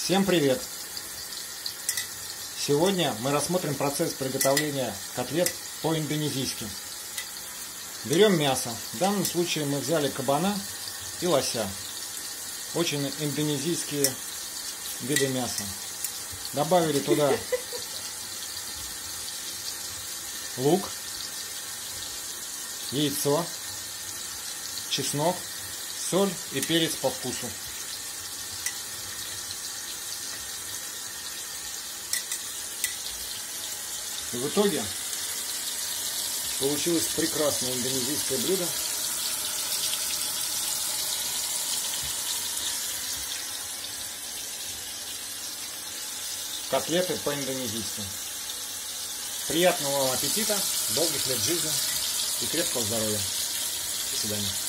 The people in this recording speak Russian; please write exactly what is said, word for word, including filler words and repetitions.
Всем привет! Сегодня мы рассмотрим процесс приготовления котлет по-индонезийски. Берем мясо. В данном случае мы взяли кабана и лося. Очень индонезийские виды мяса. Добавили туда лук, яйцо, чеснок, соль и перец по вкусу. И в итоге получилось прекрасное индонезийское блюдо. Котлеты по-индонезийски. Приятного вам аппетита, долгих лет жизни и крепкого здоровья. До свидания.